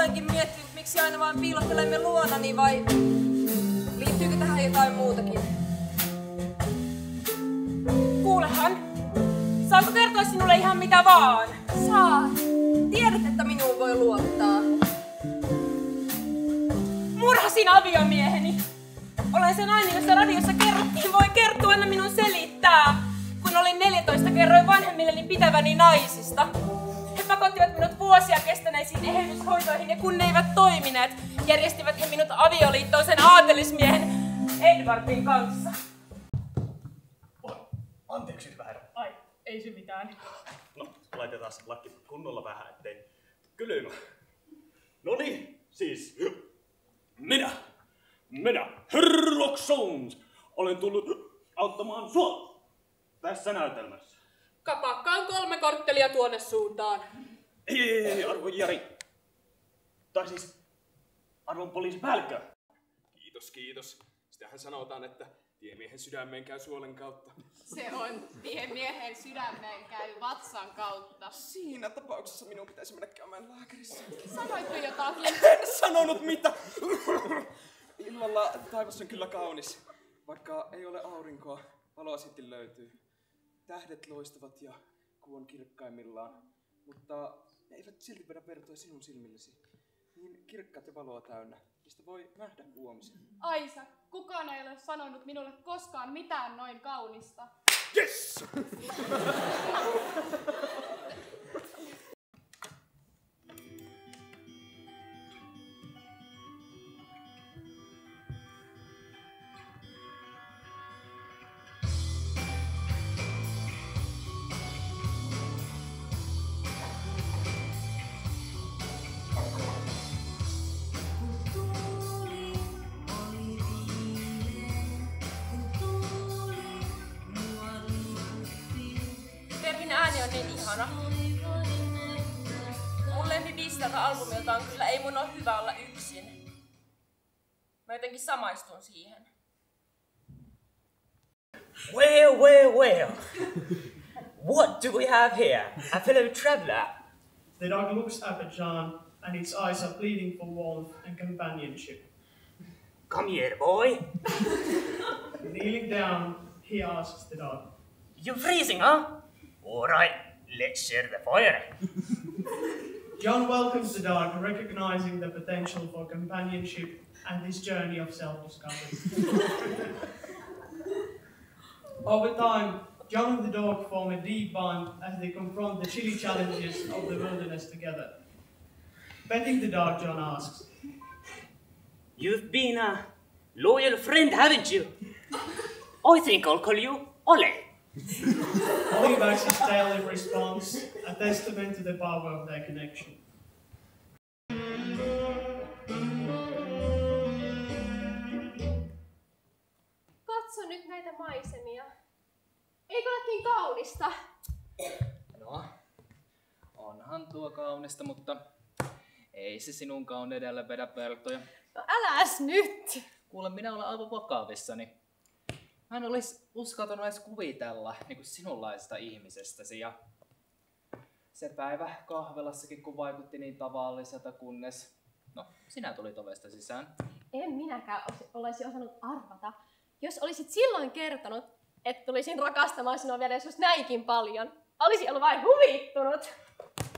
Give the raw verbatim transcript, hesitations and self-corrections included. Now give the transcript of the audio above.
olenkin miettinyt, miksi aina vain piilottelemme luonani, vai liittyykö tähän jotain muutakin? Kuulehan, saanko kertoa sinulle ihan mitä vaan? Saat. Tiedät, että minuun voi luottaa. Murhasin aviomieheni. Olen sen aina, jossa radiossa kerrottiin, voi kertuanna minun selittää. Kun olin neljätoista, kerroin vanhemmilleni pitäväni naisista. He pakottivat minut vuosia kestäneisiin eheytyshoitoihin, ja kun ne eivät toimineet, järjestivät he minut avioliittoon sen aatelismiehen Edwardin kanssa. Anteeksi nyt vähän. Ai, ei se mitään. No, laitetaan se lakki kunnolla vähän, ettei kylmä. No niin, siis minä, minä, Sherlock Holmes, olen tullut auttamaan sua tässä näytelmässä. Kapakkaan kolme korttelia tuonne suuntaan. Ei, ei, ei, arvon Jari. Tai siis, arvon poliisipäällikkö. Kiitos, kiitos. Sitähän sanotaan, että tiemiehen sydämeen käy suolen kautta. Se on tiemiehen sydämeen käy vatsan kautta. Siinä tapauksessa minun pitäisi mennä käymään lääkärissä. Sanoitko jotakin? En sanonut mitä! Illalla taivas on kyllä kaunis. Vaikka ei ole aurinkoa, valoa sitten löytyy. Tähdet loistavat ja kuu on kirkkaimmillaan. Mutta ne eivät silti vedä vertoja sinun silmillesi. Niin kirkkaat ja valoa täynnä, mistä voi nähdä huomisen. Aisa, kukaan ei ole sanonut minulle koskaan mitään noin kaunista. Yes! Terhin ääni on niin ihana. Mun lempibiisi tältä albumilta on kyllä Ei mun oo hyvä olla yksin. Mä jotenkin samaistun siihen. Well, well, well. What do we have here? A fellow traveler. The dog looks up at John, and its eyes are pleading for warmth and companionship. Come here, boy. Kneeling down, he asks the dog, You freezing, huh? All right, let's share the fire. John welcomes the dog, recognizing the potential for companionship and this journey of self-discovery. Over time, John and the dog form a deep bond as they confront the chilly challenges of the wilderness together. Petting the dog, John asks, You've been a loyal friend, haven't you? I think I'll call you Ole. Ollie wags his tail in response, a testament to the power of their connection. Katso nyt näitä maisemia. Eikö ole niin kaunista? No, onhan tuo kaunista, mutta ei se sinun kauneudelle vedä vertoja. No äläs nyt! Kuule, minä olen aivan vakavissani. Mä en olisi uskaltanut edes kuvitella niin kuin sinunlaisesta ihmisestäsi. Ja se päivä kahvilassakin, kun vaikutti niin tavalliselta, kunnes no, sinä tulit ovesta sisään. En minäkään olisi osannut arvata, jos olisit silloin kertonut, että tulisin rakastamaan sinua vielä joskus näinkin paljon. Olisi ollut vain huvittunut.